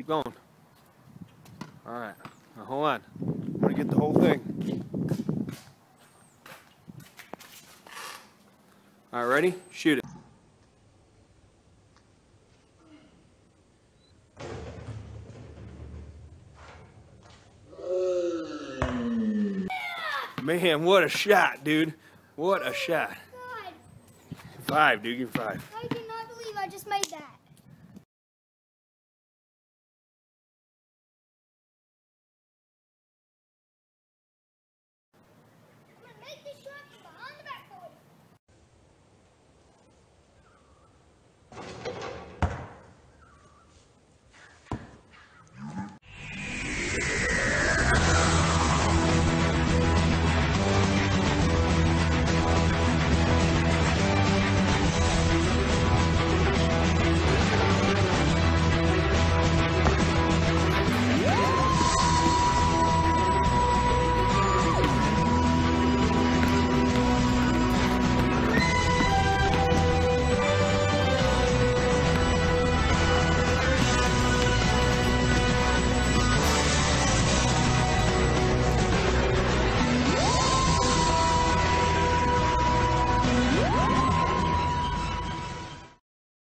going. All right. Now hold on. I'm gonna get the whole thing. All right, ready? Shoot it. Man, what a shot, dude. What a shot. God. 5, dude. Give me 5. I cannot believe I just made that.